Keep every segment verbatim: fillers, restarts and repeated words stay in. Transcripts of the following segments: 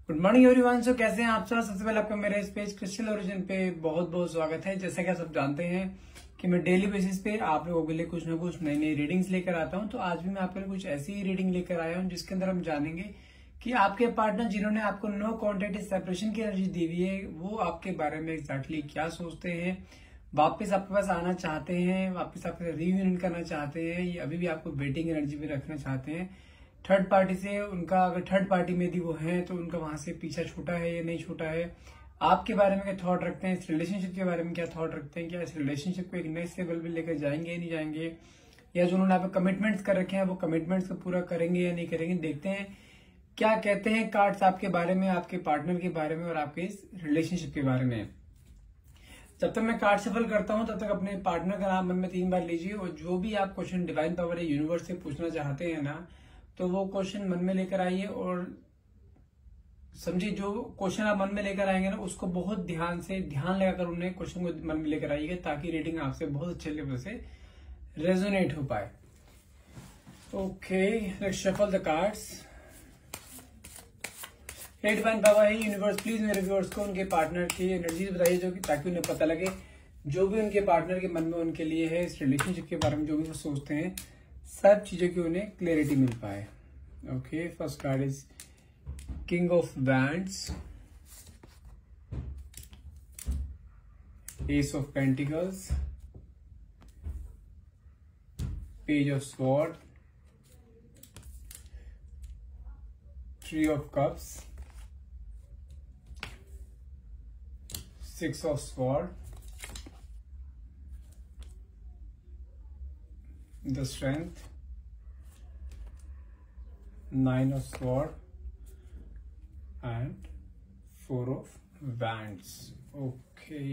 Good morning everyone. सो कैसे हैं आप सब? सबसे पहले आपका मेरे इस पेज क्रिस्टल ओरिजिन पे बहुत बहुत स्वागत है। जैसा कि आप सब जानते हैं कि मैं डेली बेसिस पे आप लोगों के लिए कुछ ना कुछ नई नई रीडिंग्स लेकर आता हूं। तो आज भी मैं आपके लिए कुछ ऐसी ही रीडिंग लेकर आया हूं जिसके अंदर हम जानेंगे कि आपके पार्टनर जिन्होंने आपको नो क्वांटिटी सेपरेशन की एनर्जी दी हुई है वो आपके बारे में एक्जैक्टली क्या सोचते हैं, वापस आपके पास आना चाहते हैं, वापस आपके रियूनियन करना चाहते हैं, या अभी भी आपको वेटिंग एनर्जी में रखना चाहते हैं। थर्ड पार्टी से उनका अगर थर्ड पार्टी में भी वो है तो उनका वहां से पीछा छूटा है या नहीं छूटा है, आपके बारे में क्या थॉट रखते हैं, इस रिलेशनशिप के बारे में क्या थॉट रखते हैं, क्या इस रिलेशनशिप को एक नेक्स्ट लेवल पे लेकर जाएंगे या नहीं जाएंगे, या जो उन्होंने आप कमिटमेंट्स कर रखे हैं वो कमिटमेंट्स को पूरा करेंगे या नहीं करेंगे। देखते हैं क्या कहते हैं कार्ड्स आपके बारे में, आपके पार्टनर के बारे में और आपके इस रिलेशनशिप के बारे में। जब तक मैं कार्ड सफल करता हूं तब तक अपने पार्टनर का नाम मन में तीन बार लीजिए और जो भी आप क्वेश्चन डिवाइन पावर या यूनिवर्स से पूछना चाहते हैं ना, तो वो क्वेश्चन मन में लेकर आइए और समझिए जो क्वेश्चन आप मन में लेकर आएंगे ना उसको बहुत ध्यान से ध्यान लगाकर उन्हें क्वेश्चन को मन में लेकर आइएगा ताकि रीडिंग आपसे बहुत अच्छे लेवल से रेजोनेट हो पाए। Okay, let's shuffle the cards. Hey divine power, hey universe, please मेरे व्यूअर्स को उनके पार्टनर की एनर्जी बताइए जो ताकि उन्हें पता लगे जो भी उनके पार्टनर के मन में उनके लिए है, इस रिलेशनशिप के बारे में जो भी वो सोचते हैं, सब चीजों की उन्हें क्लैरिटी मिल पाए। Okay, first card is king of wands, ace of pentacles, page of sword, three of cups, six of sword, the strength, nine of sword and four of wands. Okay.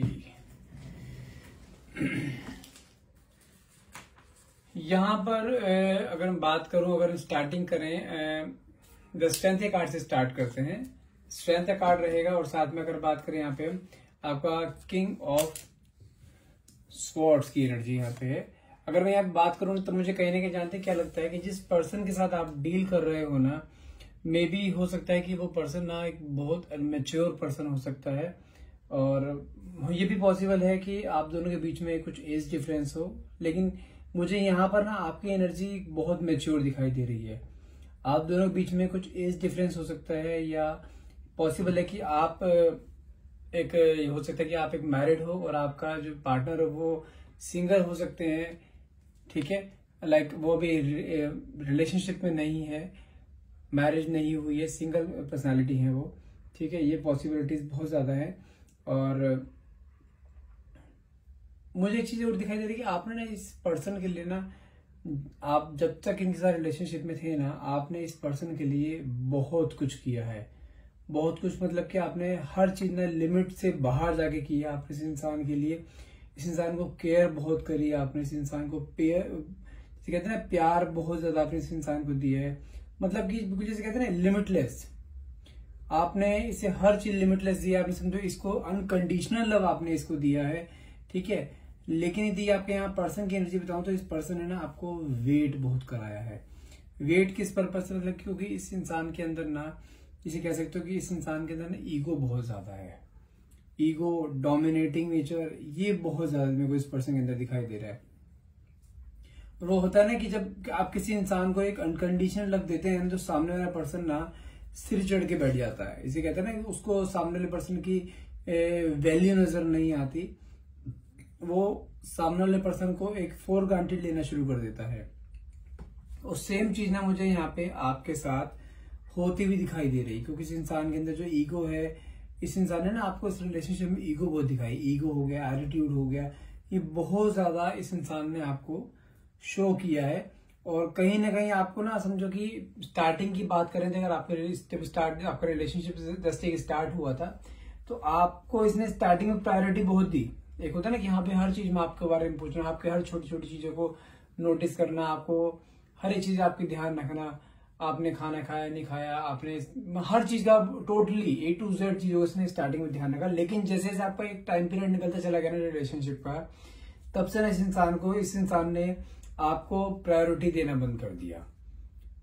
यहाँ पर अगर हम बात करूं, अगर हम स्टार्टिंग करें द स्ट्रेंथ के कार्ड से स्टार्ट करते हैं। स्ट्रेंथ का कार्ड रहेगा और साथ में अगर बात करें यहाँ पे आपका किंग ऑफ स्वॉर्ड्स की एनर्जी यहाँ पे है। अगर मैं यहाँ बात करूं तो मुझे कहीं ना कहीं जानते क्या लगता है कि जिस पर्सन के साथ आप डील कर रहे हो ना, मे बी हो सकता है कि वो पर्सन ना एक बहुत मैच्योर पर्सन हो सकता है और ये भी पॉसिबल है कि आप दोनों के बीच में कुछ एज डिफरेंस हो, लेकिन मुझे यहाँ पर ना आपकी एनर्जी बहुत मैच्योर दिखाई दे रही है। आप दोनों के बीच में कुछ एज डिफरेंस हो सकता है या पॉसिबल है कि आप एक हो सकता है कि आप एक मैरिड हो और आपका जो पार्टनर हो वो सिंगल हो सकते हैं। ठीक है, लाइक वो भी रिलेशनशिप में नहीं है, मैरिज नहीं हुई है, सिंगल पर्सनालिटी है वो। ठीक है, ये पॉसिबिलिटीज बहुत ज्यादा है। और मुझे एक चीज और दिखाई दे रही है कि आपने ना इस पर्सन के लिए ना, आप जब तक इनके साथ रिलेशनशिप में थे ना, आपने इस पर्सन के लिए बहुत कुछ किया है। बहुत कुछ मतलब कि आपने हर चीज ना लिमिट से बाहर जाके किया आपने इस इंसान के लिए। इस इंसान को केयर बहुत करी है आपने, इस इंसान को पेयर जैसे कहते हैं ना, प्यार बहुत ज्यादा आपने इस इंसान को दिया है। मतलब कि जैसे कहते हैं ना लिमिटलेस, आपने इसे हर चीज लिमिटलेस दिया। आपने समझो इसको अनकंडीशनल लव आपने इसको दिया है। ठीक है, लेकिन यदि आपके यहाँ पर्सन की एनर्जी बताऊं तो इस पर्सन ने ना आपको वेट बहुत कराया है। वेट किस पर्पज से? मतलब क्योंकि इस इंसान के अंदर ना, इसे कह सकते हो कि इस इंसान के अंदर ना ईगो बहुत ज्यादा है। ईगो, डोमिनेटिंग नेचर, ये बहुत ज्यादा मेरे को इस पर्सन के अंदर दिखाई दे रहा है। और वो होता है ना कि जब आप किसी इंसान को एक अनकंडीशनल लव देते हैं तो सामने वाला पर्सन ना सिर चढ़ के बैठ जाता है। इसे कहते हैं ना, उसको सामने वाले पर्सन की वैल्यू नजर नहीं आती, वो सामने वाले पर्सन को एक फोर ग्रांटेड लेना शुरू कर देता है। और सेम चीज ना मुझे यहाँ पे आपके साथ होती हुई दिखाई दे रही, क्योंकि इस इंसान के अंदर जो ईगो है, इस इंसान ने ना आपको इस रिलेशनशिप में ईगो बहुत दिखाई। ईगो हो गया, एटीट्यूड हो गया, ये बहुत ज्यादा इस इंसान ने आपको शो किया है। और कहीं ना कहीं आपको ना समझो कि स्टार्टिंग की बात करें तो अगर आपके स्टार्ट आपका रिलेशनशिप जस्ट एक स्टार्ट हुआ था तो आपको इसने स्टार्टिंग में प्रायोरिटी बहुत दी। एक होता है ना कि यहाँ पे हर चीज में आपके बारे में पूछना, आपके हर छोटी छोटी चीजों को नोटिस करना, आपको हर एक चीज आपकी ध्यान रखना, आपने खाना खाया नहीं खाया, आपने हर चीज का टोटली ए टू जेड चीजों से स्टार्टिंग में ध्यान रखा। लेकिन जैसे जैसे आपका एक टाइम पीरियड निकलता चला गया ना रिलेशनशिप का, तब से ना इस इंसान को इस इंसान ने आपको प्रायोरिटी देना बंद कर दिया।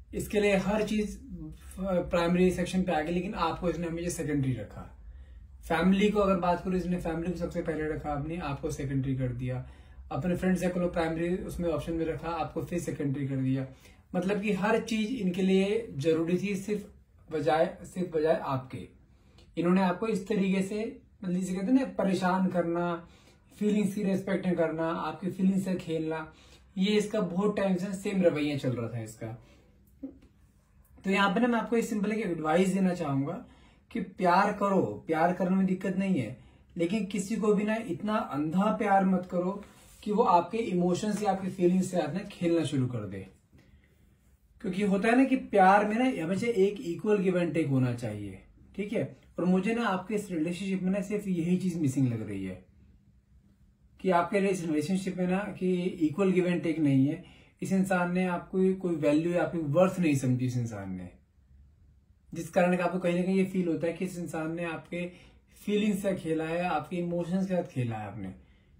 इसके लिए हर चीज प्राइमरी सेक्शन पे आ गई, लेकिन आपको इसने हमेशा सेकेंडरी रखा। फैमिली को अगर बात करो, इसने फैमिली को सबसे पहले रखा, आपने आपको सेकेंडरी कर दिया। अपने फ्रेंड सर्कल को प्राइमरी उसमें ऑप्शन में रखा, आपको फिर सेकेंडरी कर दिया। मतलब कि हर चीज इनके लिए जरूरी थी, सिर्फ बजाय सिर्फ बजाय आपके। इन्होंने आपको इस तरीके से, मतलब जिसे कहते हैं ना, परेशान करना, फीलिंग्स की रेस्पेक्ट नहीं करना, आपकी फीलिंग्स से खेलना, ये इसका बहुत टाइम से सेम रवैया चल रहा था इसका। तो यहाँ पे ना मैं आपको इस सिंपल एक एडवाइस देना चाहूंगा कि प्यार करो, प्यार करने में दिक्कत नहीं है, लेकिन किसी को भी ना इतना अंधा प्यार मत करो कि वो आपके इमोशंस या आपकी फीलिंग्स से आपने खेलना शुरू कर दे। क्योंकि होता है ना कि प्यार में ना हमेशा एक इक्वल गिव एंड टेक होना चाहिए, ठीक है। और मुझे ना आपके इस रिलेशनशिप में ना सिर्फ यही चीज मिसिंग लग रही है कि आपके इस रिलेशनशिप में ना कि इक्वल गिव एंड टेक नहीं है। इस इंसान ने आपको कोई वैल्यू या आपकी वर्थ नहीं समझी इस इंसान ने, जिस कारण का आपको कहीं ना कहीं ये फील होता है कि इस इंसान ने आपके फीलिंग्स से खेला है, आपके इमोशंस के साथ खेला है। आपने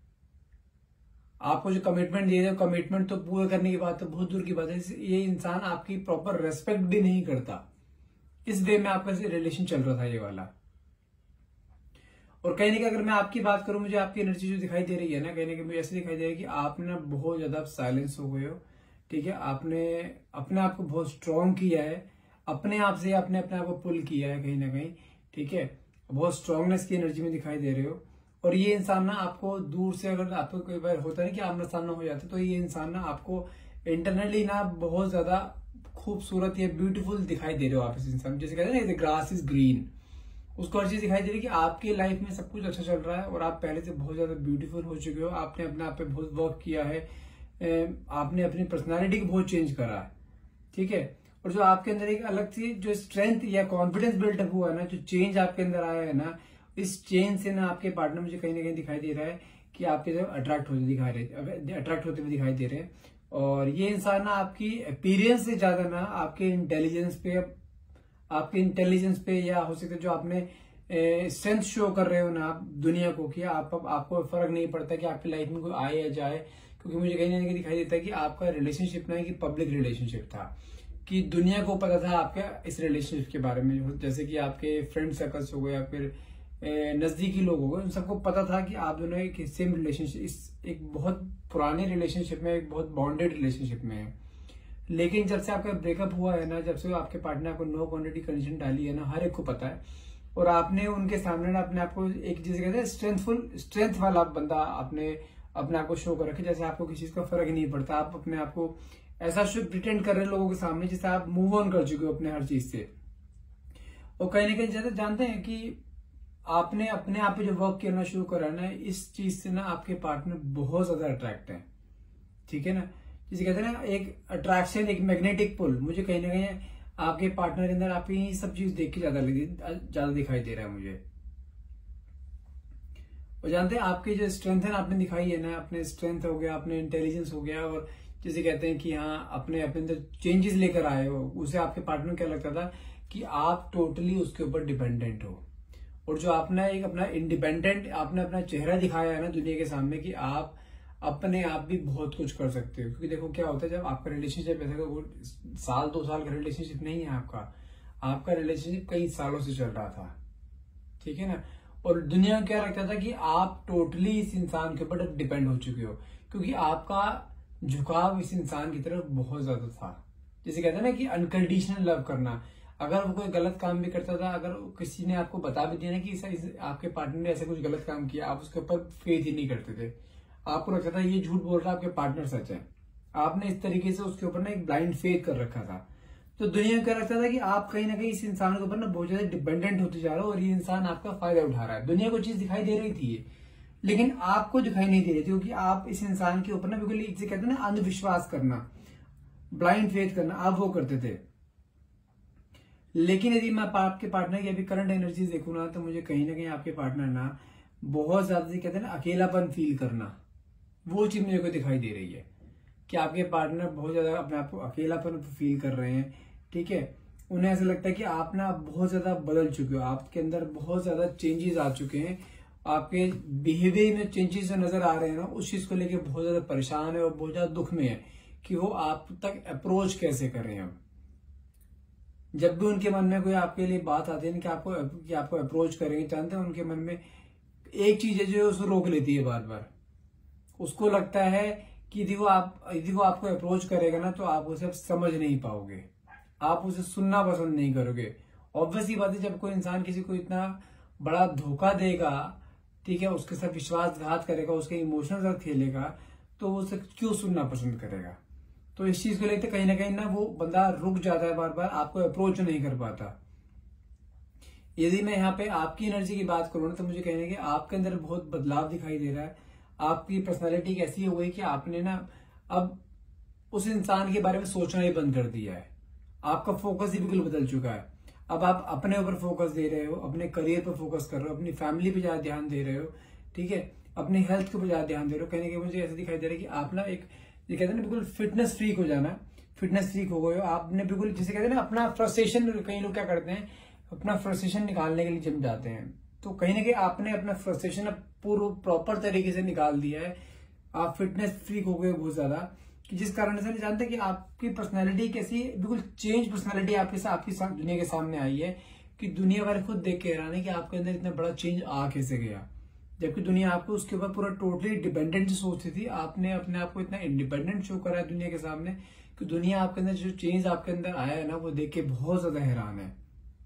आपको जो कमिटमेंट दिए थे, कमिटमेंट तो पूरा करने की बात तो बहुत दूर की बात है, ये इंसान आपकी प्रॉपर रेस्पेक्ट भी नहीं करता। इस वे में आपका रिलेशन चल रहा था ये वाला। और कहीं ना कहीं अगर मैं आपकी बात करूं, मुझे आपकी एनर्जी जो दिखाई दे रही है ना, कहीं ना कहीं मुझे ऐसे दिखाई दे रहा है कि आपने ना बहुत ज्यादा साइलेंस हो गए हो, ठीक है। आपने अपने आप को बहुत स्ट्रांग किया है, अपने आप से आपने अपने आप को पुल किया है कहीं ना कहीं, ठीक है। बहुत स्ट्रांगनेस की एनर्जी में दिखाई दे रहे हो। और ये इंसान ना आपको दूर से, अगर आपको कोई बार होता है कि आमना सामना हो जाता है, तो ये इंसान ना आपको इंटरनली ना बहुत ज्यादा खूबसूरत या ब्यूटीफुल दिखाई दे रहे हो आप इस इंसान। जैसे कहते हैं ना, ग्रास इज ग्रीन, उसको हर चीज दिखाई दे रही है कि आपकी लाइफ में सब कुछ अच्छा चल रहा है और आप पहले से बहुत ज्यादा ब्यूटीफुल हो चुके हो। आपने अपने आप पे बहुत वर्क किया है, आपने अपनी पर्सनालिटी को बहुत चेंज करा है, ठीक है। और जो आपके अंदर एक अलग सी जो स्ट्रेंथ या कॉन्फिडेंस बिल्डअप हुआ है ना, जो चेंज आपके अंदर आया है ना, इस चेंज से ना आपके पार्टनर मुझे कहीं ना कहीं दिखाई दे रहा है कि आपके जो अट्रैक्ट होते दिखाई रहे अट्रैक्ट होते हुए दिखाई दे रहे हैं। और ये इंसान ना आपकी अपीयरेंस से ज्यादा ना आपके इंटेलिजेंस पे, आपके इंटेलिजेंस पे, या हो सकता है जो आपने स्ट्रेंथ शो कर रहे हो ना आप दुनिया को, कि आप आपको फर्क नहीं पड़ता कि आपकी लाइफ में कोई आए या जाए। क्योंकि मुझे कहीं ना कहीं दिखाई देता है कि आपका रिलेशनशिप ना कि पब्लिक रिलेशनशिप था, कि दुनिया को पता था आपके इस रिलेशनशिप के बारे में। जैसे कि आपके फ्रेंड सर्कल्स हो गए या फिर नजदीकी लोग हो गए, उन सबको पता था कि आप दोनों एक सेम रिलेशनशिप, इस एक बहुत पुराने रिलेशनशिप में, एक बहुत बॉन्डेड रिलेशनशिप में है। लेकिन जब से आपका ब्रेकअप हुआ है ना, जब से आपके पार्टनर को नो क्वांटिटी कंडीशन डाली है ना, हर एक को पता है। और आपने उनके सामने ना अपने आप को एक, जैसे कहते हैं स्ट्रेंथफुल, स्ट्रेंथ वाला बंदा आपने अपने आप को शो कर रखे, जैसे आपको किसी चीज का फर्क ही नहीं पड़ता। आप अपने आप को ऐसा प्रिटेंड कर रहे हैं लोगों के सामने जैसे आप मूव ऑन कर चुके हो अपने हर चीज से। और कहीं ना कहीं जैसे जानते हैं कि आपने अपने आप पे जो वर्क करना शुरू करा ना, इस चीज से ना आपके पार्टनर बहुत ज्यादा अट्रैक्ट है, ठीक है ना। जिसे कहते हैं ना एक अट्रैक्शन, एक मैग्नेटिक पुल, मुझे कहीं ना कहीं आपके पार्टनर के अंदर आपकी ये सब चीज देख के ज्यादा ज्यादा दिखाई दे रहा है मुझे। और जानते हैं आपकी जो स्ट्रेंथ है ना आपने दिखाई है ना, अपने स्ट्रेंथ हो गया, अपने इंटेलिजेंस हो गया, और जिसे कहते हैं कि हाँ अपने अपने अंदर चेंजेस लेकर आए हो, उसे आपके पार्टनर क्या लगता था कि आप टोटली उसके ऊपर डिपेंडेंट हो। और जो आपने एक अपना इंडिपेंडेंट, आपने अपना चेहरा दिखाया है ना दुनिया के सामने कि आप अपने आप भी बहुत कुछ कर सकते हो। क्योंकि देखो क्या होता है, जब आपका रिलेशनशिप ऐसा वो साल दो साल का रिलेशनशिप नहीं है आपका, आपका रिलेशनशिप कई सालों से चल रहा था, ठीक है ना। और दुनिया क्या लगता था कि आप टोटली इस इंसान के ऊपर डिपेंड हो चुके हो, क्योंकि आपका झुकाव इस इंसान की तरफ बहुत ज्यादा था। जैसे कहते हैं ना कि अनकंडीशनल लव करना। अगर वो कोई गलत काम भी करता था, अगर किसी ने आपको बता भी दिया ना कि इस, इस, आपके पार्टनर ने ऐसे कुछ गलत काम किया, आप उसके ऊपर फेथ ही नहीं करते थे। आपको लगता था ये झूठ बोल रहा है, आपके पार्टनर सच है। आपने इस तरीके से उसके ऊपर ना एक ब्लाइंड फेथ कर रखा था। तो दुनिया क्या लगता था कि आप कहीं ना कहीं इस इंसान के ऊपर ना बहुत ज्यादा डिपेंडेंट होते जा रहे हो और ये इंसान आपका फायदा उठा रहा है। दुनिया को चीज दिखाई दे रही थी, लेकिन आपको दिखाई नहीं दे रही थी, क्योंकि आप इस इंसान के ऊपर ना बिल्कुल इसे कहते हैं ना अंधविश्वास करना, ब्लाइंड फेथ करना, आप वो करते थे। लेकिन यदि मैं आपके पार्टनर की अभी करंट एनर्जीज देखूं ना, तो मुझे कहीं ना कहीं आपके पार्टनर ना बहुत ज्यादा कहते हैं ना अकेलापन फील करना, वो चीज मेरे को दिखाई दे रही है कि आपके पार्टनर बहुत ज्यादा अपने आप को अकेलापन फील कर रहे हैं, ठीक है। उन्हें ऐसा लगता है कि आप ना बहुत ज्यादा बदल चुके हो, आपके अंदर बहुत ज्यादा चेंजेस आ चुके हैं, आपके बिहेवियर में चेंजेस नजर आ रहे हैं ना, उस चीज को लेके बहुत ज्यादा परेशान है और बहुत ज्यादा दुख में है कि वो आप तक अप्रोच कैसे कर रहे हैं। जब भी उनके मन में कोई आपके लिए बात आती है ना कि आपको कि आपको अप्रोच करेंगे, जानते हैं उनके मन में एक चीज है जो उसको रोक लेती है बार बार। उसको लगता है कि यदि वो आप यदि वो आपको अप्रोच करेगा ना तो आप उसे समझ नहीं पाओगे, आप उसे सुनना पसंद नहीं करोगे। ऑब्वियसली बात है, जब कोई इंसान किसी को इतना बड़ा धोखा देगा, ठीक है, उसके साथ विश्वासघात करेगा, उसके इमोशनल साथ खेलेगा, तो वो उसे क्यों सुनना पसंद करेगा। तो इस चीज को लेकर कहीं ना कहीं ना वो बंदा रुक जाता है, बार बार आपको अप्रोच नहीं कर पाता। यदि मैं यहाँ पे आपकी एनर्जी की बात करूँ ना तो मुझे कहने कि आपके अंदर बहुत बदलाव दिखाई दे रहा है। आपकी पर्सनालिटी कैसी हो गई कि आपने ना अब उस इंसान के बारे में सोचना ही बंद कर दिया है। आपका फोकस ही बिल्कुल बदल चुका है। अब आप अपने ऊपर फोकस दे रहे हो, अपने करियर पर फोकस कर रहे हो, अपनी फैमिली पे ज्यादा ध्यान दे रहे हो, ठीक है, अपनी हेल्थ के ऊपर ज्यादा ध्यान दे रहे हो। कहने के मुझे ऐसा दिखाई दे रहा है कि आप ना एक, ये कहते हैं ना, बिल्कुल फिटनेस फ्रीक हो जाना, फिटनेस फ्रीक हो गए हो आपने बिल्कुल। जिसे कहते हैं ना अपना फ्रस्ट्रेशन, कई लोग क्या करते हैं अपना फ्रस्ट्रेशन निकालने के लिए जिम जाते हैं, तो कहीं ना कहीं आपने अपना फ्रस्ट्रेशन पूरा प्रॉपर तरीके से निकाल दिया है। आप फिटनेस फ्रीक हो गए बहुत ज्यादा, कि जिस कारण से नहीं जानते कि आपकी पर्सनालिटी कैसी बिल्कुल चेंज पर्सनालिटी आपके साथ आपकी दुनिया के सामने आई है, कि दुनिया वाले खुद देख के हैरान है कि आपके अंदर इतना बड़ा चेंज आ कैसे गया। जबकि दुनिया आपको उसके ऊपर पूरा टोटली डिपेंडेंट सोचती थी, आपने अपने आप को इतना इंडिपेंडेंट शो करा है दुनिया के सामने कि दुनिया आपके अंदर जो चेंज आपके अंदर आया है ना वो देख के बहुत ज्यादा हैरान है।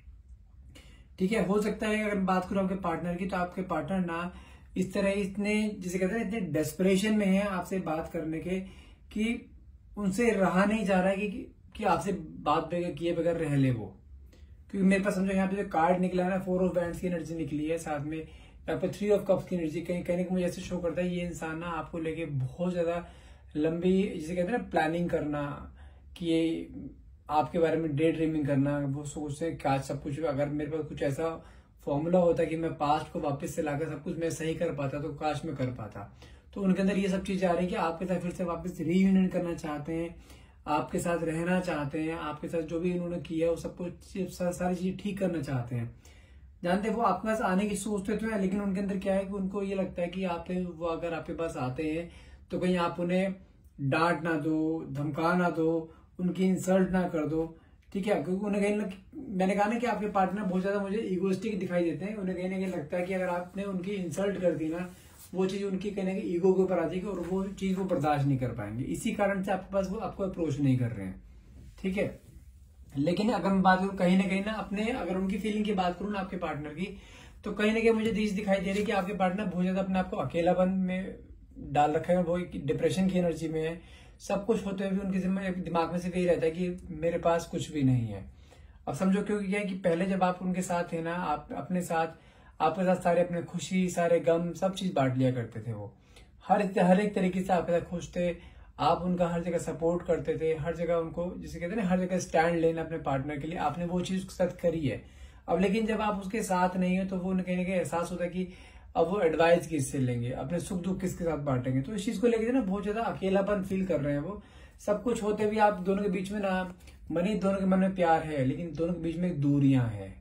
ठीक है, हो सकता है अगर बात करूं आपके पार्टनर की, तो आपके पार्टनर ना इस तरह इतने, जिसे कहते हैं, इतने डेस्परेशन में है आपसे बात करने के कि उनसे रहा नहीं जा रहा है कि, कि आपसे बात बगैर किए बगैर रह ले वो। क्योंकि मेरे पास समझो यहाँ पे जो कार्ड निकला है ना, फोर ऑफ वैंड्स की एनर्जी निकली है, साथ में यहाँ पे थ्री ऑफ कप्स की एनर्जी, कहीं कहने को मुझे ऐसे शो करता है ये इंसान ना आपको लेके बहुत ज्यादा लंबी, जिसे कहते हैं ना प्लानिंग करना, कि ये आपके बारे में डे ड्रीमिंग करना, वो सोचते हैं क्या सब कुछ, अगर मेरे पास कुछ ऐसा फॉर्मूला होता कि मैं पास्ट को वापस से लाकर सब कुछ मैं सही कर पाता तो काश मैं कर पाता। तो उनके अंदर ये सब चीजें आ रही है कि आपके साथ फिर से वापस रीयूनियन करना चाहते हैं, आपके साथ रहना चाहते हैं, आपके साथ जो भी इन्होंने किया वो सब कुछ सारी चीजें ठीक करना चाहते हैं। जानते हैं वो आपके पास आने की सोचते तो है, लेकिन उनके अंदर क्या है कि उनको ये लगता है कि आप वो अगर आपके पास आते हैं तो कहीं आप उन्हें डांट ना दो, धमका ना दो, उनकी इंसल्ट ना कर दो, ठीक है। क्योंकि उन्हें कहीं ना, मैंने कहा ना कि आपके पार्टनर बहुत ज्यादा मुझे इगोइस्टिक दिखाई देते हैं। उन्हें कहीं ना कहीं लगता है कि अगर आपने उनकी इंसल्ट कर दी ना, वो चीज उनकी कहीं ना कहीं ईगो के ऊपर आ जाएगी और वो चीज वो बर्दाश्त नहीं कर पाएंगे। इसी कारण से आपके पास वो आपको अप्रोच नहीं कर रहे हैं, ठीक है। लेकिन अगर मैं बात करूं कहीं ना कहीं ना अपने, अगर उनकी फीलिंग की बात करूं ना आपके पार्टनर की, तो कहीं ना कहीं मुझे चीज दिखाई दे रही है कि आपके पार्टनर बहुत ज्यादा अपने आपको अकेलापन में डाल रखा है, वो डिप्रेशन की एनर्जी में है। सब कुछ होते हुए भी उनके दिमाग में से यही रहता है कि मेरे पास कुछ भी नहीं है। अब समझो क्योंकि क्या है कि पहले जब आप उनके साथ थे ना, आप अपने साथ आपके साथ सारे अपने खुशी, सारे गम, सब चीज बांट लिया करते थे। वो हर हर एक तरीके से आपके साथ खुश थे, आप उनका हर जगह सपोर्ट करते थे, हर जगह उनको, जिसे कहते हैं ना, हर जगह स्टैंड लेना अपने पार्टनर के लिए, आपने वो चीज उसके साथ करी है। अब लेकिन जब आप उसके साथ नहीं है तो वो कहीं ना कहीं एहसास होता है कि अब वो एडवाइस किससे लेंगे, अपने सुख दुख किसके साथ बांटेंगे। तो इस चीज को लेकर ना बहुत ज्यादा अकेलापन फील कर रहे हैं वो। सब कुछ होते भी आप दोनों के बीच में ना, मनी दोनों के मन में प्यार है, लेकिन दोनों के बीच में दूरियां हैं।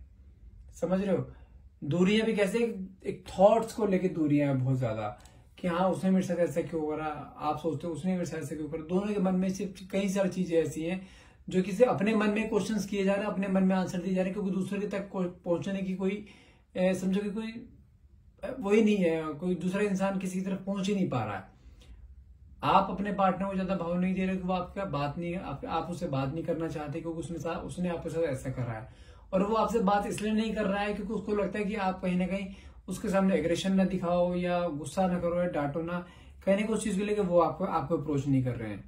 समझ रहे हो? दूरियां भी कैसे, एक थॉट्स को लेकर दूरियां हैं बहुत ज्यादा, कि हाँ उसने मेरे साथ ऐसा क्यों करा, आप सोचते हो उसने मेरे साथ ऐसा क्यों करा। दोनों के मन में सिर्फ कई सारी चीजें ऐसी हैं जो किसी अपने मन में क्वेश्चंस किए जा रहे हैं, अपने मन में आंसर दिए जा रहे हैं, क्योंकि दूसरे तक पहुंचने की कोई, समझो कि कोई वही नहीं है, कोई दूसरा इंसान किसी की तरफ पहुंच ही नहीं पा रहा है। आप अपने पार्टनर को ज्यादा भाव नहीं दे रहे कि वो आपका बात नहीं, आप, आप उससे बात नहीं करना चाहते क्योंकि उसने साथ उसने आपके साथ ऐसा करा है। और वो आपसे बात इसलिए नहीं कर रहा है क्योंकि उसको लगता है कि आप कहीं ना कहीं उसके सामने एग्रेशन ना दिखाओ या गुस्सा ना करो या डांटो ना, कहीं ना कहीं उस चीज को लेकर वो आपको आपको अप्रोच नहीं कर रहे हैं।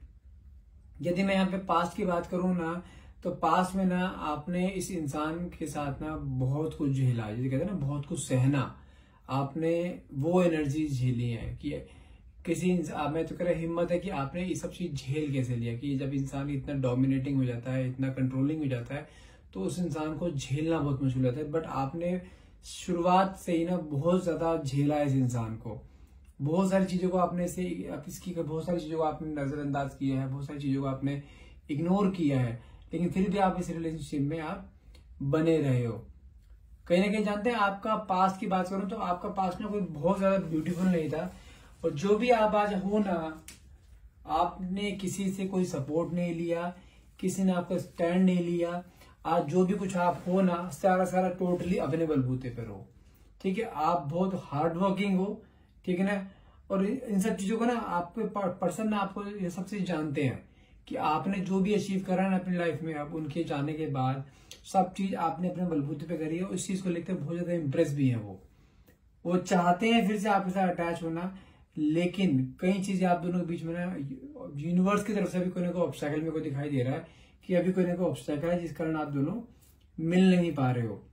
यदि मैं यहाँ पे पास्ट की बात करूं ना, तो पास्ट में ना आपने इस इंसान के साथ ना बहुत कुछ झेला, जैसे कहते हैं ना बहुत कुछ सहना, आपने वो एनर्जी झेली है कि किसी मैं तो कह रहा हिम्मत है कि आपने ये सब चीज झेल कैसे लिया, कि जब इंसान इतना डोमिनेटिंग हो जाता है, इतना कंट्रोलिंग हो जाता है, तो उस इंसान को झेलना बहुत मुश्किल होता है। बट आपने शुरुआत से ही ना बहुत ज्यादा झेला है इस इंसान को, बहुत सारी चीजों को आपने से इसकी बहुत सारी चीजों को आपने नजरअंदाज किया है, बहुत सारी चीजों को आपने इग्नोर किया है, लेकिन फिर भी आप इस रिलेशनशिप में आप बने रहे हो। कहीं ना कहीं जानते हैं, आपका पास्ट की बात करूं तो आपका पास्ट ना कोई बहुत ज्यादा ब्यूटीफुल नहीं था, और जो भी आप आज हो ना, आपने किसी से कोई सपोर्ट नहीं लिया, किसी ने आपका स्टैंड नहीं लिया, आज जो भी कुछ आप हो ना, सारा सारा टोटली अपने बलबूते पर हो, ठीक है। आप बहुत हार्ड वर्किंग हो, ठीक है ना। और इन सब चीजों को ना आपके पर्सन ना आपको ये सब चीज जानते हैं कि आपने जो भी अचीव करा ना अपनी लाइफ में, अब उनके जाने के बाद सब चीज आपने अपने बलबूते पे करी है। उस चीज को लेकर बहुत ज्यादा इंप्रेस भी है वो वो चाहते हैं फिर से आपके साथ अटैच होना, लेकिन कई चीजें आप दोनों के बीच में ना यूनिवर्स की तरफ से भी कोई ना कोई ऑब्स्टेकल में को दिखाई दे रहा है कि अभी कोई ना कोई ऑब्स्टेकल है जिस कारण आप दोनों मिल नहीं पा रहे हो।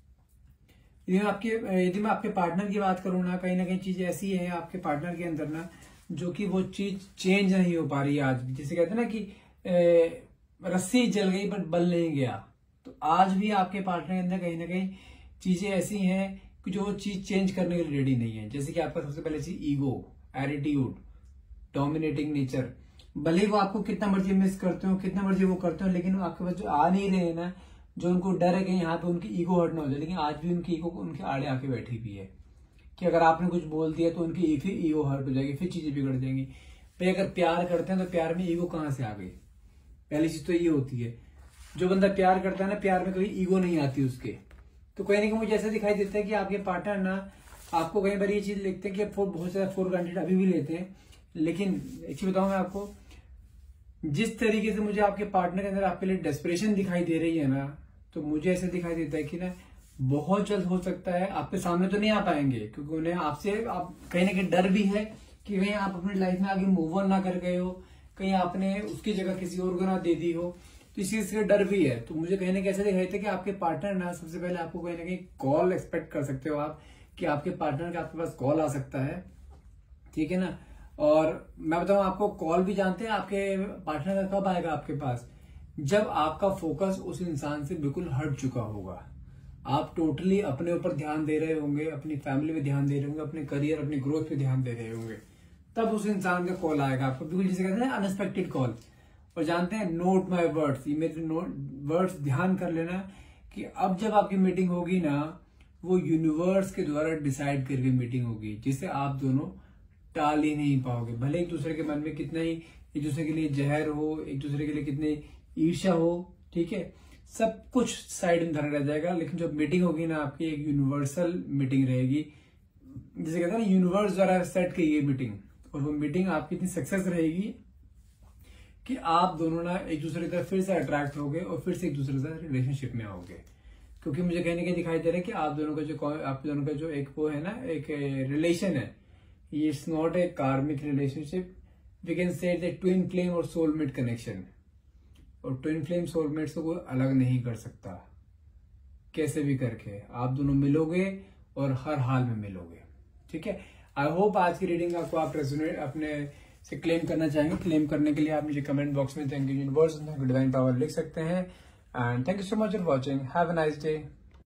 यदि मैं आपके यदि मैं आपके पार्टनर की बात करूं ना, कहीं ना कहीं चीज ऐसी है आपके पार्टनर के अंदर ना, जो कि वो चीज चेंज नहीं हो पा रही है आज भी। जैसे कहते हैं ना कि ए, रस्सी जल गई बट बल नहीं गया, तो आज भी आपके पार्टनर के अंदर कहीं ना कहीं चीजें ऐसी हैं कि जो चीज चेंज करने के लिए रेडी नहीं है। जैसे कि आपका सबसे पहले चीज ईगो, एटीट्यूड, डोमिनेटिंग नेचर। भले वो आपको कितना मर्जी मिस करते हो, कितना मर्जी वो करते हो, लेकिन आपके पास जो आ नहीं रहे हैं ना, जो उनको डर है कि यहाँ पे उनकी ईगो हर्ट ना हो जाए, लेकिन आज भी उनकी ईगो उनके आड़े आके बैठी हुई है कि अगर आपने कुछ बोल दिया तो उनकी फिर ईगो हर्ट हो जाएगी, फिर चीजें बिगड़ जाएंगी। भाई अगर प्यार करते हैं तो प्यार में ईगो कहाँ से आ गई? पहली चीज तो ये होती है। जो बंदा प्यार करता है ना, प्यार में कभी ईगो नहीं आती उसके। तो कहीं ना कहीं मुझे ऐसा दिखाई देता है कि आपके पार्टनर ना आपको कई बार ये चीज लिखते हैं कि आप बहुत ज्यादा फोर ग्रांटेड अभी भी लेते हैं, लेकिन एक चीज बताऊं मैं आपको, जिस तरीके से मुझे आपके पार्टनर के अंदर आपके लिए डेस्परेशन दिखाई दे रही है ना, तो मुझे ऐसे दिखाई देता है कि ना बहुत जल्द हो सकता है आपके सामने तो नहीं आ पाएंगे, क्योंकि उन्हें आपसे आप कहीं ना कहीं डर भी है कि कहीं आप अपनी लाइफ में आगे मूव ऑन ना कर गए हो, कहीं आपने उसकी जगह किसी और को ना दे दी हो, तो इसी चीज का डर भी है। तो मुझे कहीं ना कहीं ऐसा दिखाई देता है कि आपके पार्टनर ना, सबसे पहले आपको कहीं ना कहीं कॉल एक्सपेक्ट कर सकते हो आप कि आपके पार्टनर का आपके पास कॉल आ सकता है, ठीक है ना। और मैं बताऊं आपको, कॉल भी जानते हैं आपके पार्टनर का कब आएगा आपके पास, जब आपका फोकस उस इंसान से बिल्कुल हट चुका होगा, आप टोटली अपने ऊपर ध्यान दे रहे होंगे, अपनी फैमिली पे ध्यान दे रहे होंगे, अपने करियर, अपनी ग्रोथ पे ध्यान दे रहे होंगे, तब उस इंसान का कॉल आएगा आपको, बिल्कुल जिसे कहते हैं ना अनएक्सपेक्टेड कॉल। और जानते हैं, नोट माय वर्ड्स, ये मेरे नोट वर्ड्स ध्यान कर लेना कि अब जब आपकी मीटिंग होगी ना, वो यूनिवर्स के द्वारा डिसाइड करके मीटिंग होगी, जिसे आप दोनों टाल ही नहीं पाओगे। भले एक दूसरे के मन में कितना ही एक दूसरे के लिए जहर हो, एक दूसरे के लिए कितने ईर्ष्या हो, ठीक है, सब कुछ साइड में धरा रह जाएगा, लेकिन जब मीटिंग होगी ना आपकी, एक यूनिवर्सल मीटिंग रहेगी, जिसे कहते हैं ना यूनिवर्स द्वारा सेट की ये मीटिंग, और वो मीटिंग आपकी इतनी सक्सेस रहेगी कि आप दोनों ना एक दूसरे की तरफ फिर से अट्रैक्ट होगे और फिर से एक दूसरे के साथ रिलेशनशिप में आओगे। क्योंकि मुझे कहीं ना कहीं दिखाई दे रहा है कि आप दोनों का जो आप दोनों का जो एक वो है ना, एक रिलेशन है, ये it's not a karmic relationship, we can say the twin flame और सोलमेट कनेक्शन। और ट्विन फ्लेम सोलमेट से कोई अलग नहीं कर सकता, कैसे भी करके आप दोनों मिलोगे और हर हाल में मिलोगे, ठीक है। आई होप आज की रीडिंग आपको आप रेजोनेट अपने से क्लेम करना चाहेंगे। क्लेम करने के लिए आप मुझे कमेंट बॉक्स में thank you universe, thank you divine power लिख सकते हैं। And thank you so much for watching. Have a nice day.